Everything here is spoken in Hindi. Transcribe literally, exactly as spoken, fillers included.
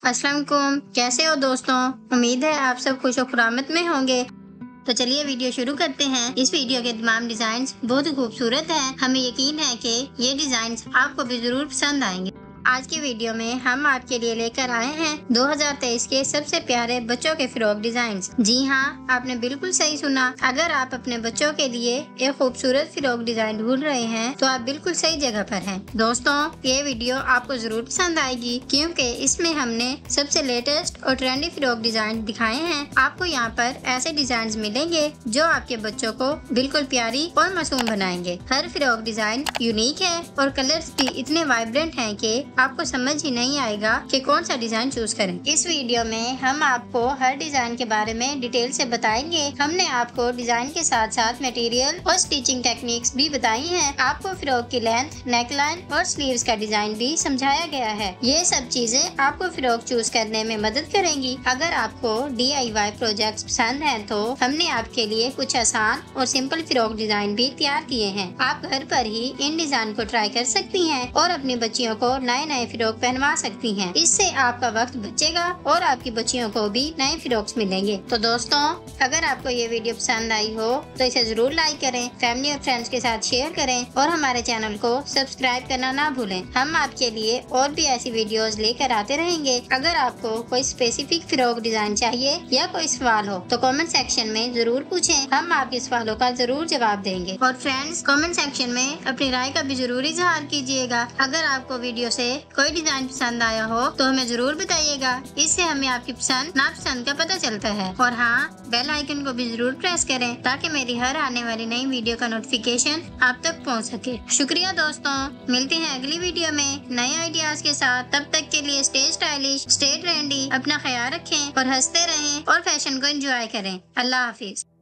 अस्सलाम वालेकुम, कैसे हो दोस्तों। उम्मीद है आप सब खुश और खुरामद में होंगे। तो चलिए वीडियो शुरू करते हैं। इस वीडियो के तमाम डिजाइन बहुत ही खूबसूरत हैं। हमें यकीन है कि ये डिजाइन आपको भी जरूर पसंद आएंगे। आज की वीडियो में हम आपके लिए लेकर आए हैं दो हज़ार तेईस के सबसे प्यारे बच्चों के फ्रॉक डिजाइन्स। जी हाँ, आपने बिल्कुल सही सुना। अगर आप अपने बच्चों के लिए एक खूबसूरत फ्रॉक डिजाइन ढूंढ रहे हैं तो आप बिल्कुल सही जगह पर हैं। दोस्तों, ये वीडियो आपको जरूर पसंद आएगी क्योंकि इसमें हमने सबसे लेटेस्ट और ट्रेंडी फ्रॉक डिजाइन दिखाए हैं। आपको यहाँ पर ऐसे डिजाइन मिलेंगे जो आपके बच्चों को बिल्कुल प्यारी और मासूम बनाएंगे। हर फ्रॉक डिजाइन यूनिक है और कलर्स भी इतने वाइब्रेंट हैं कि आपको समझ ही नहीं आएगा कि कौन सा डिजाइन चूज करें। इस वीडियो में हम आपको हर डिजाइन के बारे में डिटेल से बताएंगे। हमने आपको डिजाइन के साथ साथ मटेरियल और स्टिचिंग टेक्निक्स भी बताई हैं। आपको फ्रॉक की लेंथ, नेकलाइन और स्लीव्स का डिजाइन भी समझाया गया है। ये सब चीजें आपको फ्रॉक चूज करने में मदद करेंगी। अगर आपको डी आई वाई प्रोजेक्ट पसंद है तो हमने आपके लिए कुछ आसान और सिंपल फ्रॉक डिजाइन भी तैयार किए हैं। आप घर पर ही इन डिजाइन को ट्राई कर सकती हैं और अपनी बच्चियों को नए नए फ्रॉक पहनवा सकती हैं। इससे आपका वक्त बचेगा और आपकी बच्चियों को भी नए फ्रॉक्स मिलेंगे। तो दोस्तों, अगर आपको ये वीडियो पसंद आई हो तो इसे जरूर लाइक करें, फैमिली और फ्रेंड्स के साथ शेयर करें और हमारे चैनल को सब्सक्राइब करना ना भूलें। हम आपके लिए और भी ऐसी वीडियोस लेकर आते रहेंगे। अगर आपको कोई स्पेसिफिक फ्रॉक डिजाइन चाहिए या कोई सवाल हो तो कमेंट सेक्शन में जरूर पूछें। हम आपके सवालों का जरूर जवाब देंगे। और फ्रेंड्स, कमेंट सेक्शन में अपनी राय का भी जरूर इजहार कीजिएगा। अगर आपको वीडियो से कोई डिजाइन पसंद आया हो तो हमें जरूर बताइएगा। इससे हमें आपकी पसंद नापसंद का पता चलता है। और हाँ, बेल आइकन को भी जरूर प्रेस करें ताकि मेरी हर आने वाली नई वीडियो का नोटिफिकेशन आप तक पहुंच सके। शुक्रिया दोस्तों, मिलते हैं अगली वीडियो में नए आइडियाज के साथ। तब तक के लिए स्टे स्टाइलिश, स्टे ट्रेंडी, अपना ख्याल रखें और हंसते रहें और फैशन को एंजॉय करें। अल्लाह हाफिज।